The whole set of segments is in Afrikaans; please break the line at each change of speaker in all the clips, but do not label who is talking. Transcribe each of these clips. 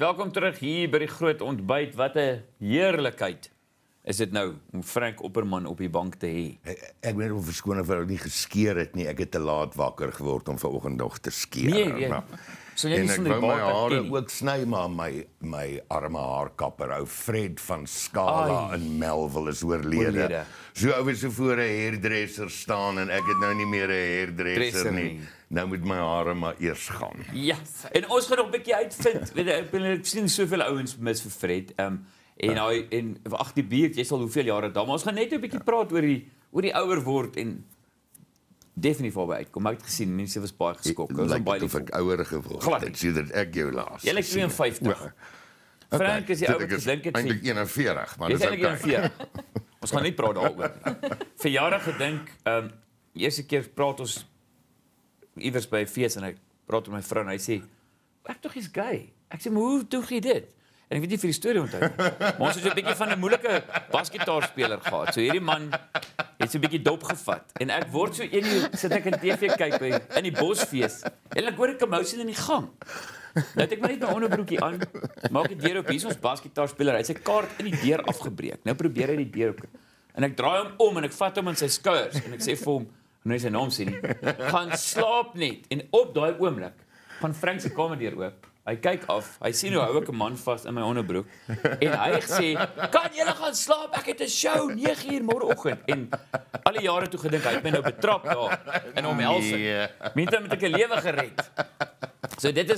Welkom terug hier by die groot ontbyt. Wat 'n heerlikheid is dit nou om Frank Opperman op die bank te hê.
Ek weet of verskoning vir nie geskeer het nie. Ek het te laat wakker geword om vanoggend nog te skeer.
Nee. So jy
En
nie
ek
sonder
wou my
baard
hare
ken nie.
ook sny, maar my arme haarkapper, ou Fred van Skala in Melville is oorlede. So ou is so voor 'n hairdresser staan en ek het nou nie meer 'n hairdresser nie. Nou moet my hare maar eers gaan.
Ja, en ons gaan nog 'n bietjie uitvind. Weet jy, ek sien soveel ouens mis vir Fred. En ag die beerd, jy sal hoeveel jare daar, maar ons gaan net 'n bietjie praat oor die ouer word en definitief waarby uitkom. Ek het gesien mense was baie geskok.
Lyk of ek ouer geword het, sodat ek jou laas.
Jy lyk 52. Frank is die ou wat gedink het
eintlik 41, maar
dis
dis
eintlik 41. Ons gaan nie praat daaroor nie. Verjaardag gedink, eerste keer praat ons iewers by 'n fees en ek praat met my vrou en hy sê, ek tog is gay. Ek sê, maar hoe doen jy dit? En ek weet nie vir die storie onthou nie. Maar ons het 'n bietjie van 'n moeilike basgitaarspeler gehad. So hierdie man het so 'n bietjie dop gevat. En ek word so eendag sit ek in TV kyk in die Bosfees. En ek hoor 'n commotion in die gang. Nou het ek maar net my onderbroekie aan. Maak die deur oop. Hier is ons basgitaarspeler. Hy het sy kaart in die deur afgebreek. Nou probeer hy die deur oop. En ek draai hom om en ek vat hom in sy skouers en ek sê vir hom, nou sy naam sê nie, gaan slaap net. En op daai oomblik gaan Frank se kamerdeur oop. Hy kyk af, hy sien hoe hou ek 'n man vas in my onderbroek en hy sê, kan julle gaan slaap, ek het 'n show 9:00 môreoggend. En al die jare toe gedink, hy het my nou betrap daar in omhelsing. Minstens het ek 'n lewe gered. So dit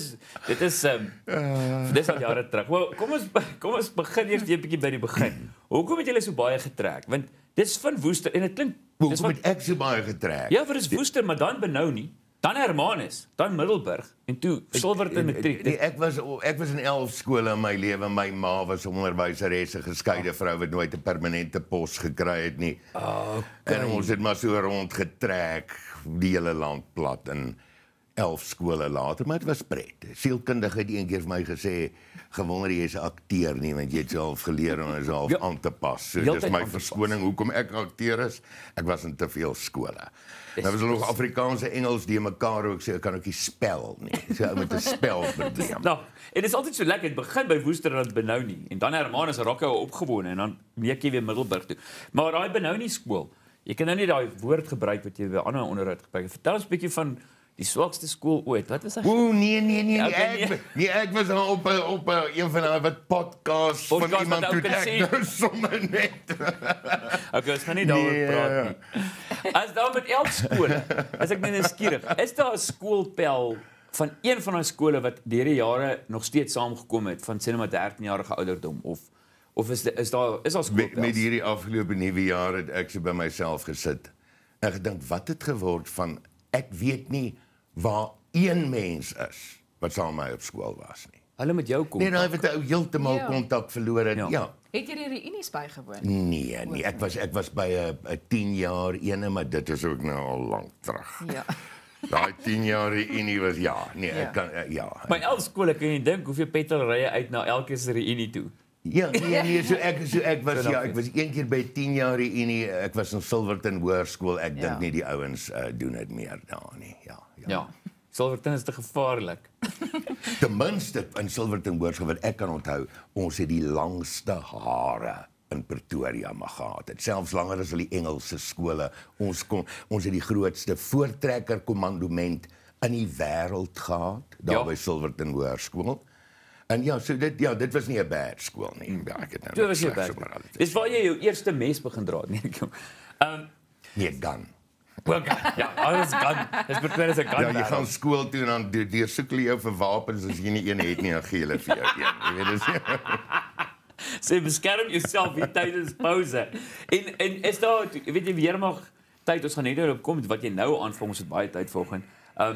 is al jare terug. Wel, kom ons begin eers weer 'n bietjie by die begin. Hoekom het julle so baie getrek? Want dis van Woester en dit klink
hoekom het ek so baie getrek?
Ja, vir is Woester, maar dan Benoni. Dan Hermanus, dan Middelburg en toe Silverton Matriek.
Nee, ek was in 11 skole in my lewe. My ma was 'n onderwyseres, 'n geskeide vrou wat nooit 'n permanente pos gekry het nie. En ons het maar so rondgetrek die hele land plat in 11 skole later, maar dit was pret. Sielkundige het een keer vir my gesê, gewonder jy is 'n akteur nie, want jy het self geleer om jouself aan te pas. So dis my verskoning hoekom ek akteur is. Ek was in te veel skole. Nou was nog Afrikaanse Engels die mekaar ook sê, ek kan ook nie spel nie. So met 'n spelprobleem.
Nou, en dit is altyd so lekker, dit begin by Woester en dan Benoni. En dan Hermanus raak hy opgewonde en dan neek jy weer Middelburg toe. Maar daai Benoni skool, jy kan nou nie daai woord gebruik wat jy by ander onderhoud gebruik. Vertel ons 'n bietjie van die swakste skool ooit. Wat was dit?
Nee, ek was al op een van daai wat podcasts van iemand toe ek nou sommer net.
Okay, ons gaan nie daaroor praat nie. As daar met 11 skole, as ek net nuuskierig, is daar 'n skoolpel van een van daai skole wat deur die jare nog steeds saamgekom het van sê net maar 13-jarige ouderdom of is daar skoolpels?
Met hierdie afgelope nuwe jaar het ek so by myself gesit en gedink wat het geword van ek weet nie waar een mens is wat saam met my op skool was nie.
Hulle met jou kom.
Nee, daai het ou heeltemal kontak verloor het. Ja.
Het jy die reunies bygewoon?
Nee, ek was by 'n 10 jaar ene, maar dit is ook nou al lank terug.
Ja.
Daai 10 jaar reunie was ek kan
By 11 skole kan jy dink hoeveel petrolrye uit na elke se reunie toe.
Ja, nee, so ek was ek was een keer by 10 jaar reunie, ek was in Silverton Hoërskool. Ek dink nie die ouens doen dit meer daar nie.
Ja. Silverton is te gevaarlik.
Ten minste in Silverton Hoërskool wat ek kan onthou, ons het die langste hare in Pretoria maar gehad. Het selfs langer as al die Engelse skole. Ons het die grootste voortrekker kommandoment in die wêreld gehad daar by Silverton Hoërskool. En so dit was nie 'n bad skool nie. Ja, ek het nou.
Dit was nie bad. Dis waar jy jou eerste mes begin dra, nee.
Nee, gun.
Ja, alles gun. Dis Pretoria se gun.
Ja, jy gaan skool toe en dan deursoek hulle jou vir wapens as jy nie een het nie, dan gee hulle vir jou een. Jy weet dis.
So beskerm jouself hier tydens pouse. En is daar, weet jy, weer mag tyd, ons gaan net daarop kom wat jy nou aanvang, ons het baie tyd volgens.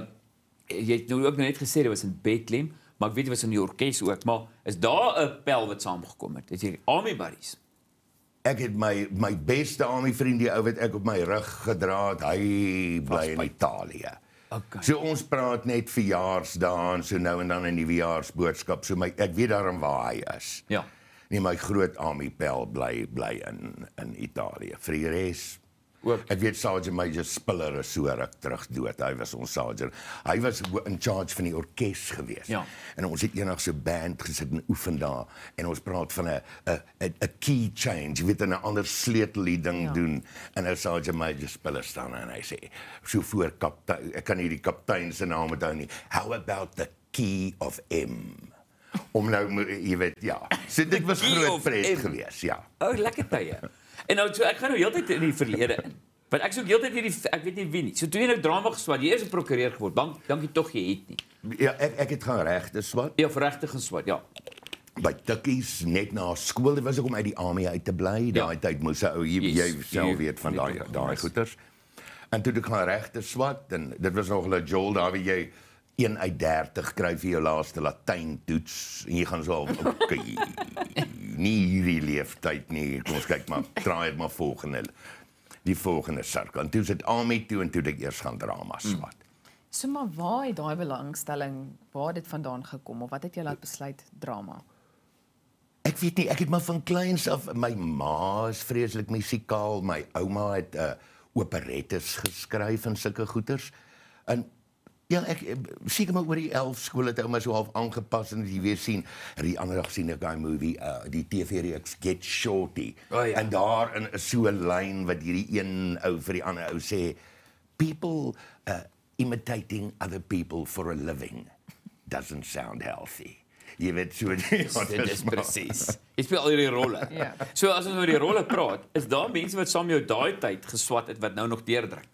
Jy het nou ook net gesê dit was in Bethlehem, maar ek weet jy was in die orkes ook, maar is daar 'n pel wat saamgekom het? Het jy army buddies?
Ek het my beste army vriend, die ou wat ek op my rug gedra het, hy bly in Italië.
Okay.
So ons praat net verjaarsdae en so nou en dan 'n nuwejaarsboodskap. So ek weet daarom waar hy is.
Ja.
Nee, my groot army pel bly in Italië. Vir die res
Ook.
Ek weet Sergeant Major Spiller is so ruk terug dood. Hy was ons sergeant. Hy was in charge van die orkes geweest.
Ja.
En ons het eendag so band gesit en oefen daar en ons praat van 'n key change, jy weet 'n ander sleutel die ding doen. En nou Sergeant Major Spiller staan en hy sê so voor kaptein, ek kan nie die kaptein se naam onthou nie. How about the key of M? Om nou, jy weet, ja. So dit was groot pret geweest, ja.
Lekker tye. En nou, so, ek gaan nou heeltyd in die verlede in. Want ek soek heeltyd hierdie, ek weet nie wie nie. So toe jy nou drama geswat, jy is 'n prokureur geword. Dankie tog jy het nie.
Ja, ek het gaan regte swat.
Ja, vir regte geswat, ja.
By Tikkies, net na skool, dit was ek om uit die army uit te bly. Daai tyd moes jy self weet van daai goeters. En toe het ek gaan regte swat, en dit was nog 'n jol, daar wie jy 1 uit 30 kry vir jou laaste Latyn toets, en jy gaan so al, okay, nie hierdie leeftyd nie, kom ons kyk maar, draai het maar die volgende sirkel. En toe is dit army toe, en toe het ek eers gaan drama swat.
So maar waar het daai belangstelling, waar het dit vandaan gekom, of wat het jy laat besluit drama?
Ek weet nie, ek het maar van kleins af, my ma is vreeslik musikaal, my ouma het operettes geskryf en sulke goeters, en ja, ek seker maar oor die 11 skool het ou maar so half aangepas en jy weer sien, die ander dag sien ek daai movie, die TV-reeks Get Shorty, en daarin is so 'n lyn wat hierdie een ou vir die ander ou sê, people imitating other people for a living doesn't sound healthy. Jy weet so,
dit is presies. Jy speel al hierdie rolle. Ja. So as ons oor die rolle praat, is daar mense wat saam jou daai tyd geswat het wat nou nog deurdruk?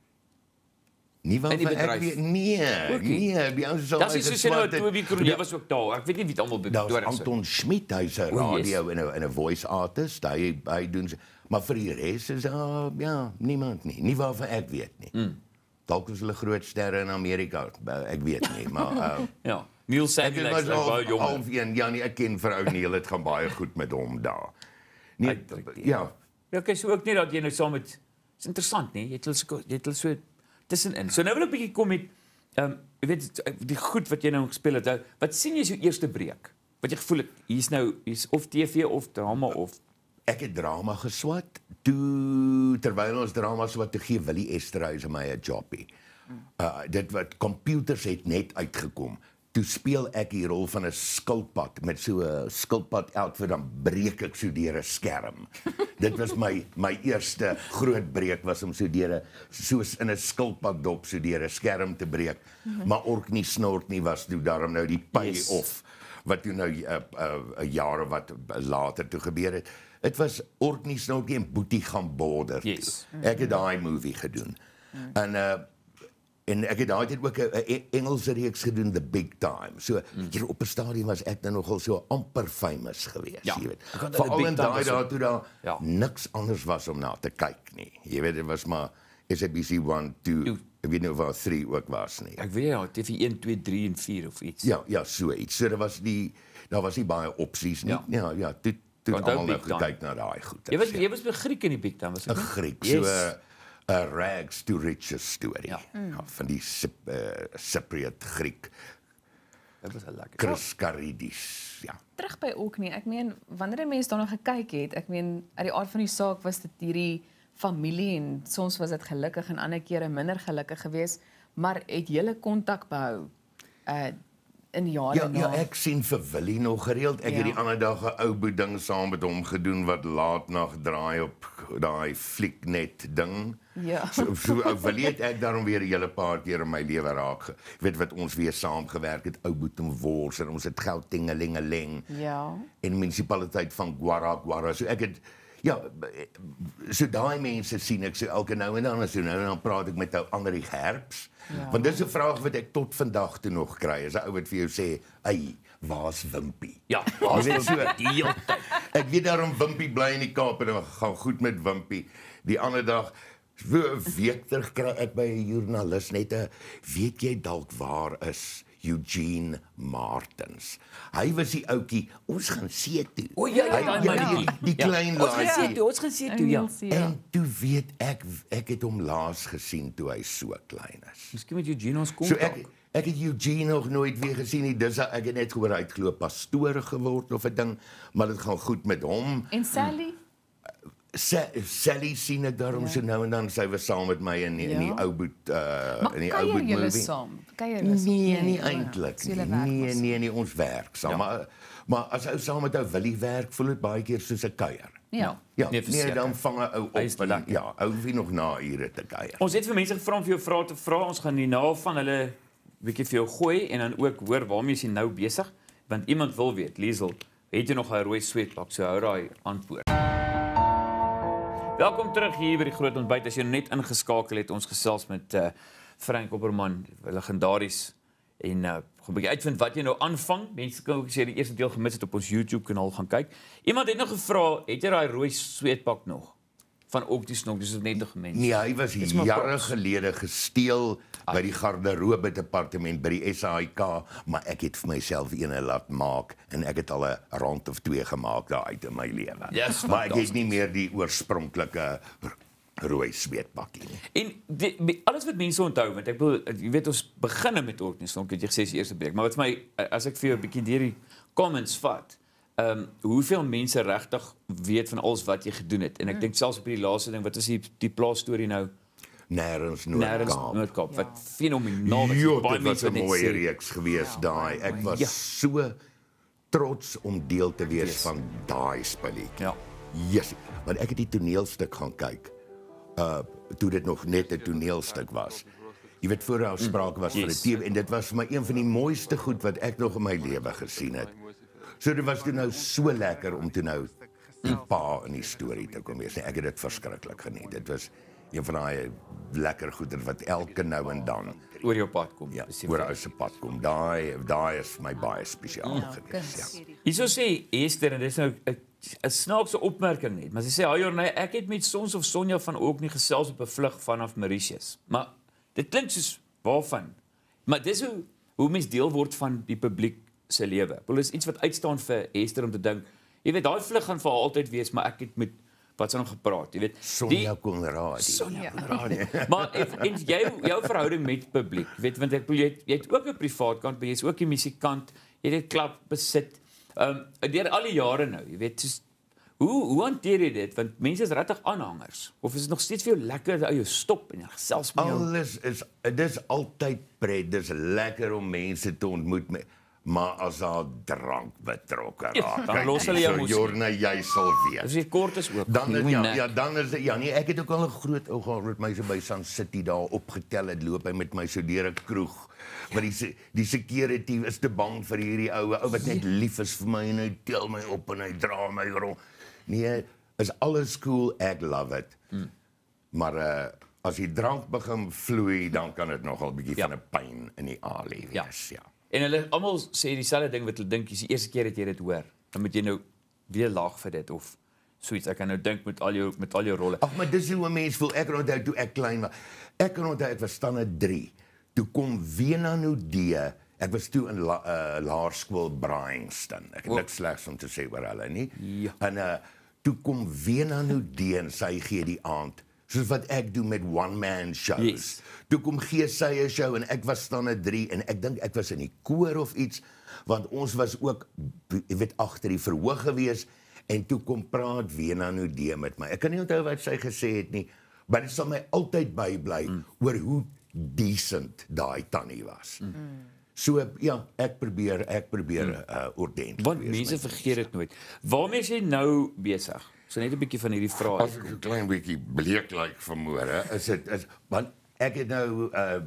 Nie wat ek weet, nee, by ons
dat is soos nou Toby Kroon, was ook daar. Ek weet nie wie dit almal bedoel is.
Anton Schmidt, hy's 'n radio en 'n voice artist, hy doen, maar vir die res is ja, niemand nie waarvan ek weet nie. Dalk is hulle groot sterre in Amerika, ek weet nie, maar
ja, Neil Samuel is baie jong.
Ja, nee, ek ken vir ou Neil, dit gaan baie goed met hom daar. Nee, ja.
Ja, okay, so ook nie dat jy nou saam met, is interessant, nee, jy het hulle so tussenin. So nou wil ek 'n bietjie kom met, jy weet, die goed wat jy nou gespeel het, wat sien jy is jou eerste breek? Wat jy gevoel het, hier's of TV of drama of...
Ek het drama geswat, terwyl ons drama swat, toe gee Willie Esterhuis my 'n jobbie. Dit wat, computers het net uitgekom. Toe speel ek die rol van 'n skilpad, met so 'n skilpad outfit, dan breek ek so deur 'n skerm. Dit was my eerste groot breek, was om so soos in 'n skilpaddop, so deur 'n skerm te breek. Maar Orkney Snort nie was toe daarom nou die pay-off, wat toe nou 'n jare wat later toe gebeur het. Dit was Orkney Snort en Boetie gaan border toe. Ek het daai movie gedoen. En ek het daai tyd ook 'n Engelse reeks gedoen, The Big Time. So hier op 'n stadium was ek dan nogal so amper famous geweest, jy weet. Veral in daai dae toe daar niks anders was om na te kyk nie. Jy weet, dit was maar SABC 1, 2, ek weet nie of daar 3 ook was nie.
Ek weet ja, TV 1, 2, 3 en 4 of iets.
Ja, so iets. So daar was nie baie opsies nie. Ja, toe almal nou gekyk na daai goed.
Jy was by Griek in die Big Time, was dit?
'n Griek, so 'n rags to riches storie. Van die Cypriot Griek.
Dit was 'n lekker.
Chris Karidis, ja.
Terug by Orkney, ek meen, wanneer 'n mens daarna gekyk het, ek meen, uit die aard van die saak was dit hierdie familie, en soms was dit gelukkig en ander kere minder gelukkig geweest, maar het julle kontak behou in die jare na?
Ja, ek sien vir Willie nog gereeld. Ek het die ander dag 'n ou boet ding saam met hom gedoen wat laatnag draai op daai flieknet ding.
Ja.
So Willie het ek daarom weer 'n hele paar keer in my lewe raak. Weet wat ons weer saam gewerk het, ou boet en wors, en ons het Gauteng-Lingeling.
Ja.
En die munisipaliteit van Gwara. So ek het so daai mense sien ek so elke nou en dan praat ek met ou Andrie Gerbs. Want dis 'n vraag wat ek tot vandag toe nog kry. Is 'n ou wat vir jou sê, "Ey, waar's Wimpie?"
Ja, waar's so die hele tyd.
Ek weet daarom Wimpie bly in die Kaap en dan gaan goed met Wimpie. Die ander dag, so 'n week terug kry ek by 'n joernalis net 'n, "Weet jy dalk waar is Eugene Martins?" Hy was die ouetjie, ons gaan see toe.
O ja,
die klein laaitjie.
Ons gaan see toe, ja.
En toe weet ek het hom laas gesien toe hy so klein is.
Miskien met Eugene ons kom.
So ek het Eugene nog nooit weer gesien nie. Dis ek het net gehoor hy het glo pastoor geword of 'n ding, maar dit gaan goed met hom.
En Sally?
Sally sien ek daarom so nou en dan, sy was saam met my in die ou boet
Maar
in die ou
kuier
boet
julle
movie.
saam? Kuier julle saam?
Nee, nie eintlik
So julle
nie.
werk maar saam.
Nee, ons werk saam. Maar as ou saam met ou Willie werk, voel dit baie keer soos 'n kuier.
Ja.
Ja,
Nee,
nee,
verseker.
dan vang 'n ou
Hy is
op. En,
lekker.
ja, ou wie nog na ure te kuier.
Ons het vir mense gevra om vir jou vrae te vra. Ons gaan hierna van hulle bietjie vir jou gooi en dan ook hoor waarmee jy nou besig, want iemand wil weet, Liesel, het jy nog 'n rooi sweetpak? So hou daai antwoord. Welkom terug hier by die Groot Ontbyt. As jy net ingeskakel het, ons gesels met Frank Opperman, legendaries. En gaan 'n bietjie uitvind wat jy nou aanvang. Mense kan ook sê die eerste deel gemis het op ons YouTube kanaal gaan kyk. Iemand het nog gevra, het jy daai rooi sweetpak nog? Van ook die snok, dis net 'n gemens.
Nee, hy was
Dis maar
jare
props.
gelede gesteel by die garderobe departement by die SAIK, maar ek het vir myself eene laat maak en ek het al 'n rond of 2 gemaak daar uit in my lewe.
Yes,
maar ek het nie meer die oorspronklike rooi sweetpakkie nie.
En alles wat mense onthou, want ek bedoel, jy weet ons begin met ook nie snok, het jy gesê die eerste breek, maar wat vir my, as ek vir jou 'n bietjie deur die comments vat, hoeveel mense regtig weet van alles wat jy gedoen het. En ek dink selfs op die laaste ding, wat is die plaas storie nou?
Nêrens
Noord-Kaap.
Noord-Kaap.
Wat fenomenaal was.
Jo,
Baie
dit was
mense
'n
net
mooi
sê,
reeks gewees daai. Ek was
Ja.
so trots om deel te wees van daai spulletjie.
Ja.
Yes, want ek het die toneelstuk gaan kyk. Toe dit nog net 'n toneelstuk was. Jy weet voor daar sprake was van 'n TV en dit was vir my een van die mooiste goed wat ek nog in my lewe gesien het. So dit was toe nou so lekker om toe nou die pa in die storie te kom wees. Nee, ek het dit verskriklik geniet. Dit was een van daai lekker goeder wat elke nou en dan
oor jou pad kom.
oor ou se pad kom. Daai is vir my baie spesiaal gewees. Ja.
Hierso sê Esther, en dis nou 'n snaakse opmerking net, maar sy sê, "Haai, nee, ek het met Sons of Sonja van ook nie gesels op 'n vlug vanaf Mauritius." Maar dit klink soos waarvan? Maar dis hoe mens deel word van die publiek se lewe. Dit is iets wat uitstaan vir Esther om te dink, jy weet, daai vlug gaan vir haar altyd wees, maar ek het met wat sy nog gepraat, jy weet.
Sonja Konradi.
Sonja Konradi. Maar en jou verhouding met publiek, weet, want ek bedoel jy het ook 'n privaat kant, maar jy's ook 'n musikant, jy het 'n klub besit. Deur al die jare nou, jy weet, soos, hoe hanteer jy dit? Want mense is regtig aanhangers. Of is dit nog steeds vir jou lekker dat jy stop en jy gesels met jou?
Alles dis altyd pret. Dis lekker om mense te ontmoet, maar as daar drank betrokke raak,
dan los hulle jou mos.
Jorna, jy sal weet.
As jy kort is ook.
Dan is dit nee, ek het ook al 'n groot ou gehad met my so by Sun City daar opgetel het, loop hy met my so deur 'n kroeg. Maar die security is te bang vir hierdie ou wat net lief is vir my en hy tel my op en hy dra my rond. Nee, is alles cool, ek love it. Maar as die drank begin vloei, dan kan dit nogal 'n bietjie van 'n pyn in die alie wees, ja.
En hulle almal sê dieselfde ding wat hulle dink, dis die eerste keer dat jy dit hoor. Dan moet jy nou weer lag vir dit of soets. Ek kan nou dink met al jou rolle.
Ag, maar dis hoe 'n mens voel. Ek kan onthou toe ek klein was. Ek kan onthou ek was standaard 3. Toe kom Wenanodee. Ek was toe in laerskool Bryanston. Ek het niks slegs om te sê oor hulle nie.
Ja.
En toe kom Wenanodee en sy gee die aand, soos wat ek doen met one-man shows.
Yes.
Toe kom gee sy 'n show en ek was standaard 3 en ek dink ek was in die koor of iets, want ons was ook, jy weet, agter die verhoog gewees en toe kom praat Wenanodee met my. Ek kan nie onthou wat sy gesê het nie, maar dit sal my altyd bybly oor hoe decent daai tannie was. So ja, ek probeer ordentlik
Want
wees
mense
met
vergeet dit nooit. Waarmee is jy nou besig? So net 'n bietjie van hierdie vrae.
As ek 'n klein bietjie bleek lyk vanmôre, is want ek het nou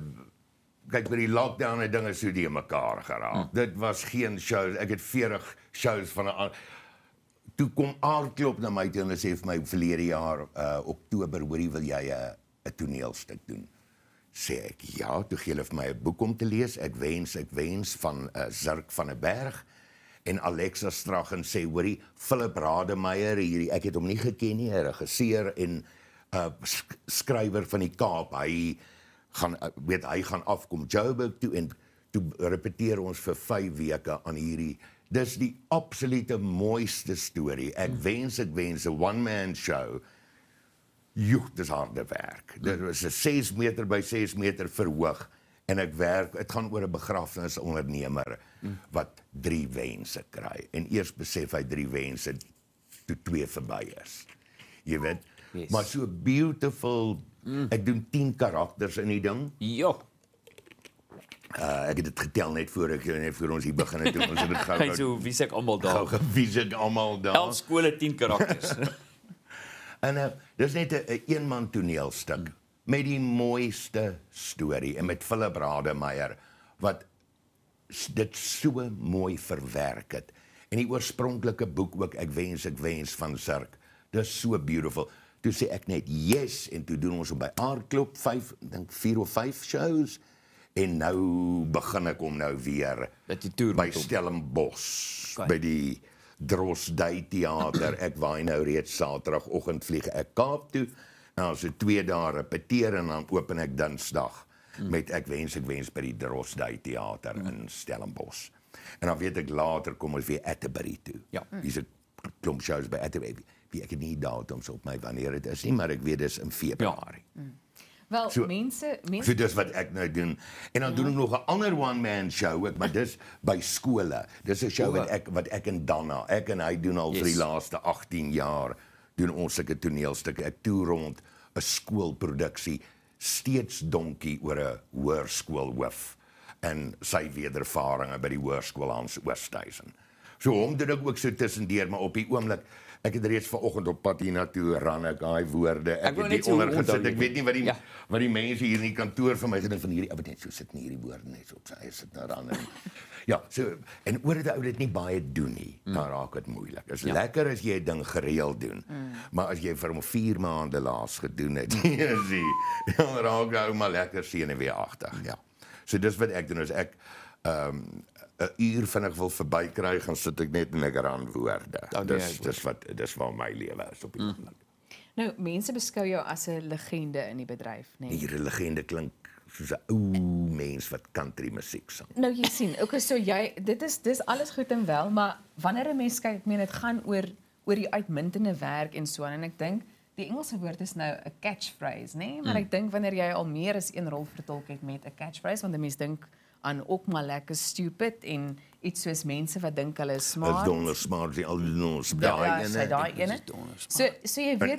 kyk by die lockdown en dinge so die mekaar geraak. Dit was geen shows. Ek het 40 shows van 'n toe kom aardklop na my toe en sê vir my verlede jaar Oktober, hoorie, wil jy 'n toneelstuk doen? Sê ek ja, toe gee hulle vir my 'n boek om te lees. Ek wens van Zirk van 'n Berg. En Alexa Straggen sê, hoorie, Philip Rademeier hierdie, ek het hom nie geken nie, 'n regisseur en skrywer van die Kaap. Hy gaan afkom Joburg toe en toe repeteer ons vir 5 weke aan hierdie. Dis die absolute mooiste storie. Ek wens 'n one-man show. Joh, dis harde werk. Dit was 'n 6 meter by 6 meter verhoog. En ek werk, dit gaan oor 'n begrafnisondernemer wat 3 wense kry. En eers besef hy 3 wense toe 2 verby is. jy weet.
Yes.
Maar so beautiful, ek doen 10 karakters in die ding.
Ja.
Ek het dit getel net voor ons hier begin het, ons het dit
Kyk so, wie sê ek almal daar?
gou gewies ek almal daar.
11 skole, 10 karakters.
En dis net 'n eenman toneelstuk met die mooiste storie en met Philip Rademeier wat dit so mooi verwerk het. En die oorspronklike boek ook, Ek wens van Sirk. Dis so beautiful. Toe sê ek net yes en toe doen ons by Aardklop 4 of 5 shows en nou begin ek om nou weer
Dat die toer
by Stellenbosch, by die Drosdij Theater. Ek waai nou reeds Saterdagoggend vlieg ek Kaap toe. Nou as ek 2 dae repeteer en dan open ek Dinsdag met Ek wens by die Drosdij Theater in Stellenbosch. En dan weet ek later kom ons weer Atterbury toe.
Ja.
Hier's 'n klomp shows by Atterbury. Ek het nie datums op my wanneer dit is nie, maar ek weet dis in Februarie.
Wel,
So-
mense
So dis wat ek nou doen. En dan doen ek nog 'n ander one-man show ook, maar dis by skole. Dis 'n show wat ek en Dana, ek en hy doen al vir die laaste 18 jaar, doen ons sulke toneelstukke. Ek toer rond 'n skoolproduksie, steeds donkie oor 'n hoërskoolhoof en sy wedervarings by die hoërskool Hans Oosthuizen. So hom doen ek ook so tussendeur, maar op die oomblik, ek het reeds vanoggend op pad hiernatoe ran ek daai woorde. Ek
wou
het
net
die
so
ondergesit.
onthou,
Ek weet nie wat die
ja.
wat die mense hier in die kantoor van my gedink van hierdie ou net so sit nie hierdie woorde net so op sy sit nou dan. Ja, so en oor dit ou dit nie baie doen nie, dan raak dit moeilik. Dit is lekker as jy 'n ding gereeld doen. Maar as jy vir hom 4 maande laas gedoen het, dan raak hy maar lekker senuweeagtig, ja. So dis wat ek doen as ek 'n uur vinnig wil verbykry, gaan sit ek net en ek ran woorde. Dis waar my lewe is op die oomblik.
Nou, mense beskou jou as 'n legende in die bedryf, né? Nee?
Hierdie legende klink soos 'n ou mens wat country musiek sing.
Nou jy sien, okay, so dis alles goed en wel, maar wanneer 'n mens kyk, ek meen dit gaan oor die uitmuntende werk en so aan, en ek dink die Engelse woord is nou 'n catchphrase, né? Nee? Maar ek dink wanneer jy al meer as een rol vertolk het met 'n catchphrase, want 'n mens dink aan ook maar lekker stupid en iets soos mense wat dink hulle is smart.
As donder smart, die al ons
Ja,
daai
sy daai ene. So jy weet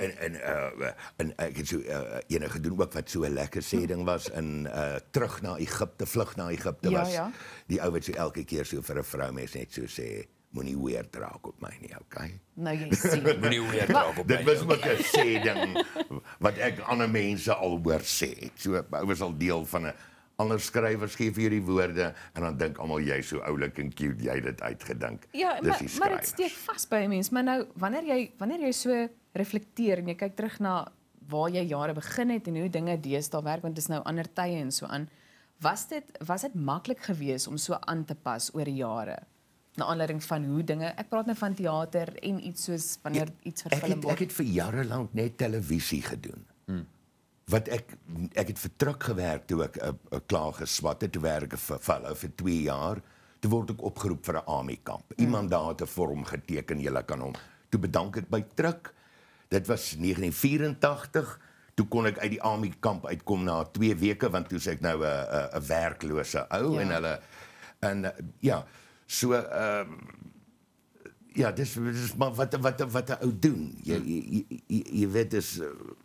en ek het so ene gedoen ook wat so 'n lekker sê ding was in terug na Egipte, vlug na Egipte
Ja,
was.
ja.
Die ou wat so elke keer so vir 'n vrou mens net so sê, moenie weird raak op my nie, okay?
nou jy sien.
Moenie weer draak op
Dit was ook 'n sê ding wat ek ander mense al hoor sê. So ou was al deel van 'n ander skrywers gee vir hierdie woorde en dan dink almal jy so oulik en cute, jy het dit uitgedink.
Ja,
Dis die
maar dit
skrywers.
steek vas by 'n mens. Maar nou wanneer jy so reflekteer en jy kyk terug na waar jy jare begin het en hoe dinge deesdae werk, want dit is nou ander tye en so aan. Was dit maklik geweest om so aan te pas oor die jare? Na aanleiding van hoe dinge, ek praat nou van teater en iets soos wanneer iets verfilm
Ek
word.
het vir jare lank net televisie gedoen. Wat ek het vir Truk gewerk toe ek klaar geswat het, toe werk ek vir hulle vir 2 jaar. Toe word ek opgeroep vir 'n army kamp. Iemand daar het 'n vorm geteken, julle kan hom. Toe bedank ek by Truk. Dit was 1984. Toe kon ek uit die army kamp uitkom na 2 weke want toe sê ek nou 'n werklose ou
Ja.
en hulle ja, so ja, dis maar wat 'n ou doen. Jy weet dis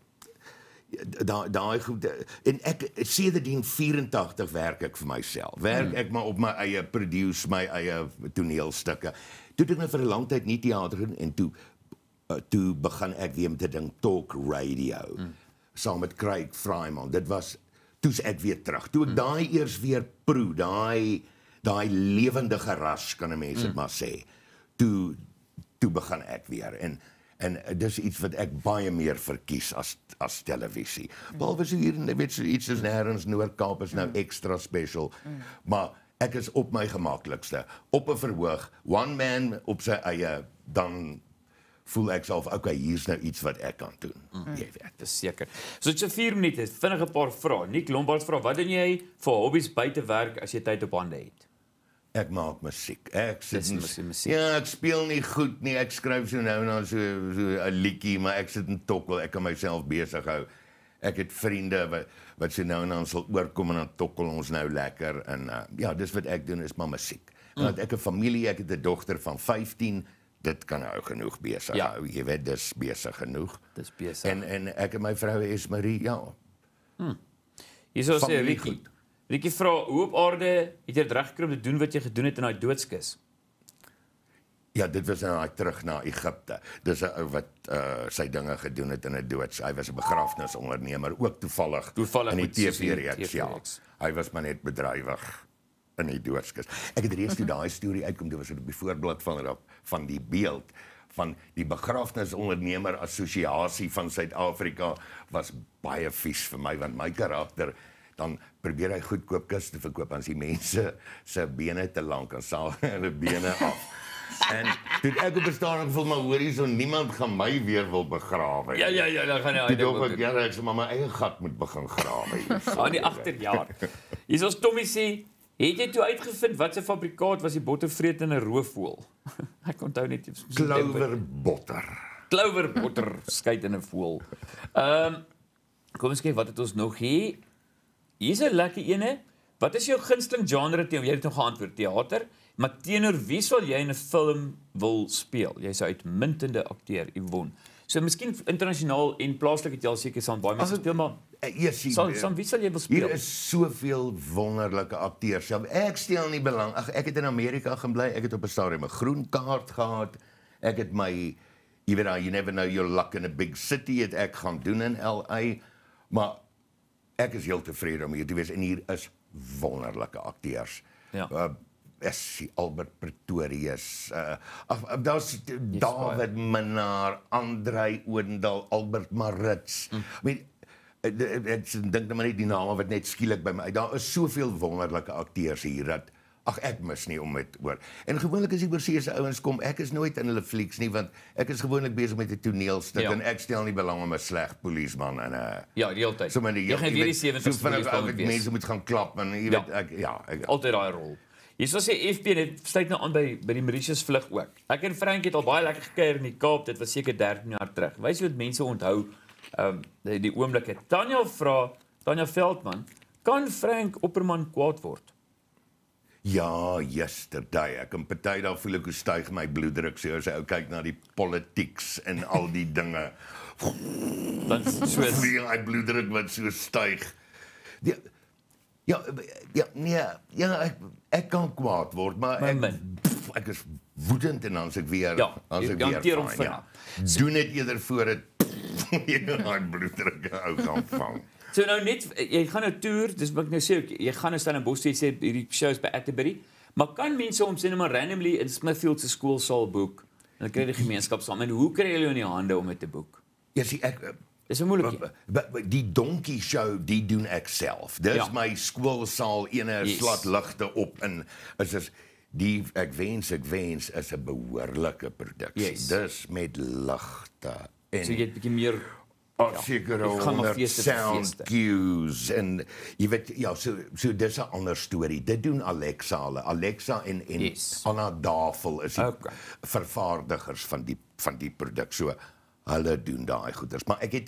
daai goed en ek sedertdien 84 werk ek vir myself. Werk ek maar op my eie produce, my eie toneelstukke. Toe het ek nou vir 'n lang tyd nie teater gedoen en toe begin ek weer met 'n ding talk radio saam met Craig Fryman. Dit was toe's ek weer terug. Toe ek daai eers weer proe, daai lewendige ras kan 'n mens dit maar sê. Toe begin ek weer en dis iets wat ek baie meer verkies as televisie. Behalwe so hier, jy weet, so iets is nêrens Noord-Kaap is nou extra special. Maar ek is op my gemaklikste, op 'n verhoog, one man op sy eie, dan voel ek self, okay, hier's nou iets wat ek kan doen. Jy weet.
Dis seker. So dit is 4 minute, vinnig 'n paar vrae. Nick Lombard vra, wat doen jy vir hobbies buite werk as jy tyd op hande het?
Ek maak musiek. Ek sit
Dis musiek.
Ja, ek speel nie goed nie. Ek skryf so nou en dan so 'n liedjie, maar ek sit en tokkel. Ek kan myself besig hou. Ek het vriende wat so nou en dan sal oorkom en dan tokkel ons nou lekker en ja, dis wat ek doen is maar musiek. En dan het ek 'n familie, ek het 'n dogter van 15, dit kan nou genoeg besig
Ja.
hou. Jy weet, dis besig genoeg.
Dis besig.
En ek en my vrou Esmarie, ja.
Hier sou sê
familiegoed.
Ricky. Ricky vra, hoe op aarde het jy dit reggekry om te doen wat jy gedoen het in daai doodskus?
Ja, dit was nou terug na Egipte. Dis 'n ou wat sy dinge gedoen het in 'n doods. Hy was 'n begrafnisondernemer, ook toevallig in die
met soos die
TV-reeks, ja.
TV-reeks.
Hy was maar net bedrywig in die doodskus. Ek het reeds toe daai storie uitkom, dit was op die voorblad van die beeld van die begrafnisondernemer assosiasie van Suid-Afrika was baie vies vir my, want my karakter dan probeer hy goedkoop kus te verkoop, dan is die mense se bene te lank, dan saal hulle bene af. En toe ek op 'n stadium gevoel, maar hoor hierso, niemand gaan my weer wil begrawe.
Ja, dan gaan
Toe
jy
dink ek, ja, ek sê maar my eie gat moet begin grawe.
aan die agterjaar. Hier is Tommy sê, het jy toe uitgevind wat se fabrikaat was die bottervretende roofvoël? Ek onthou net
Klauwerbotter.
Klauwerbotter skyt in 'n voël. Kom ons kyk wat het ons nog hier. Hier's 'n lekker ene. Wat is jou gunsteling genre teenoor? Jy het nog geantwoord teater, maar teenoor wie sal jy in 'n film wil speel? Jy's 'n uitmuntende akteur, Yvonne. So miskien internasionaal en plaaslik het jy al seker saam baie mense speel, maar saam wie sal jy wil speel?
Hier is soveel wonderlike akteurs. Ja, ek stel nie belang. Ag, ek het in Amerika gaan bly. Ek het op 'n stadium 'n groen kaart gehad. Ek het my, jy weet, you never know your luck in a big city het ek gaan doen in LA, maar ek is heel tevrede om hier te wees en hier is wonderlike akteurs.
Ja.
Is Albert Pretorius, daar's David Minnaar, Andrei Odendaal, Albert Maritz. I mean, ek dink nou maar net die name wat net skielik by my. Daar is soveel wonderlike akteurs hier dat ek mis nie om dit oor. En gewoonlik as die oorseese ouens kom, ek is nooit in hulle flieks nie, want ek is gewoonlik besig met 'n toneelstuk en ek stel nie belang om 'n sleg polisieman en
ja, die hele tyd.
So maar
Jy gaan weer die 70s
mense moet gaan klap en jy weet ek
altyd daai rol. Hier sou sê FP net sluit nou aan by die Mauritius vlug ook. Ek en Frank het al baie lekker gekuier in die Kaap. Dit was seker 13 jaar terug. Wys jy wat mense onthou die oomblikke. Tanya Veldman, kan Frank Opperman kwaad word?
Ja, yesterday. Ek en party daar voel ek hoe styg my bloeddruk so as ou kyk na die politics en al die dinge.
Dan so
my bloeddruk wat so styg. Ek kan kwaad word, maar ek is woedend en dan as ek weer fyn. Doen dit eerder voor dit my bloeddruk ou gaan vang.
So nou net, jy gaan nou toer, dis wat ek nou sê, jy gaan nou staan in Bos, jy sê hierdie shows by Atterbury, maar kan mense om sê nou maar randomly in Smithfield se skoolsaal boek, en dan kry die gemeenskap saam, en hoe kry julle in die hande om dit te boek?
Ja, sien ek
Dis 'n moeilikheid.
Die donkie show, die doen ek self. Dis my skoolsaal, ene slat ligte op en is die ek wens is 'n behoorlike produksie. Dis met ligte en
so jy het 'n bietjie meer
sekere 100 sound cues en jy weet so dis 'n ander storie. Dit doen Alexa en Anna Davel is die vervaardigers van die produk. So hulle doen daai goeders, maar ek het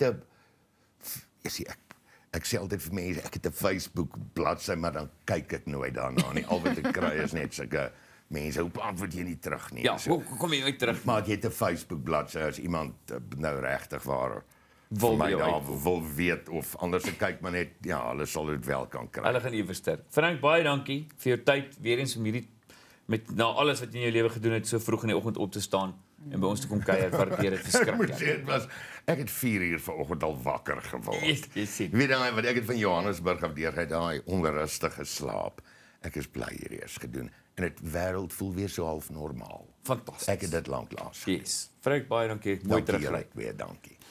ek sê altyd vir mense, ek het 'n Facebook bladsy, maar dan kyk ek nooit daarna nie. Al wat ek kry is net sulke mense, hoe antwoord jy nie terug nie.
Ja, hoe kom jy ooit terug?
Maar ek het 'n Facebook bladsy as iemand nou regtig waar wil weet of anders kyk maar net, ja, hulle sal dit wel kan kry.
Hulle gaan iewers ter. Frank, baie dankie vir jou tyd weer eens om hierdie met na alles wat jy in jou lewe gedoen het so vroeg in die oggend op te staan en by ons te kom kuier, waardeer dit verskriklik.
Ek het 4 uur vanoggend al wakker geword.
Jy sien.
Weet jy wat ek het van Johannesburg af deur daai onrustige slaap. Ek is bly hierdie is gedoen en dit wêreld voel weer so half normaal.
Fantasties.
Ek het dit lank laas.
Yes. Frank, baie dankie. Mooi terugry.
Weer dankie.